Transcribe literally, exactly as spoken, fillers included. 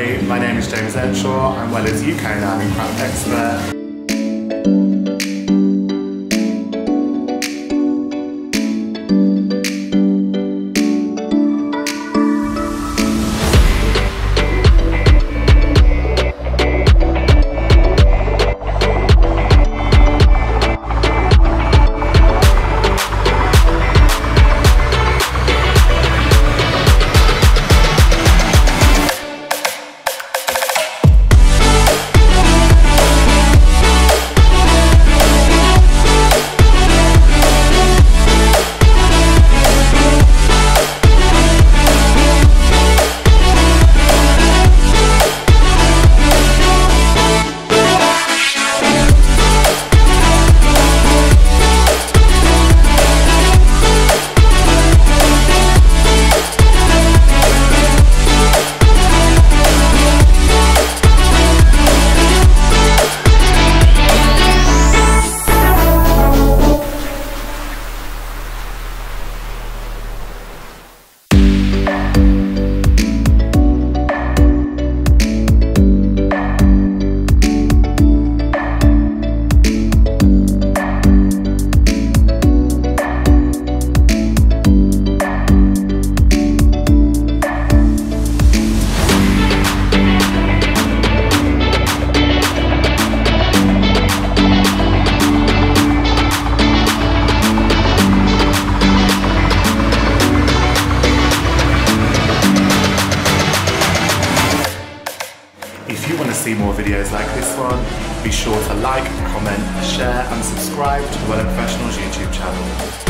Hi, my name is James Earnshaw. I'm Wella's U K Diamond Craft expert. If you want to see more videos like this one, be sure to like, comment, share and subscribe to the Wella Professionals YouTube channel.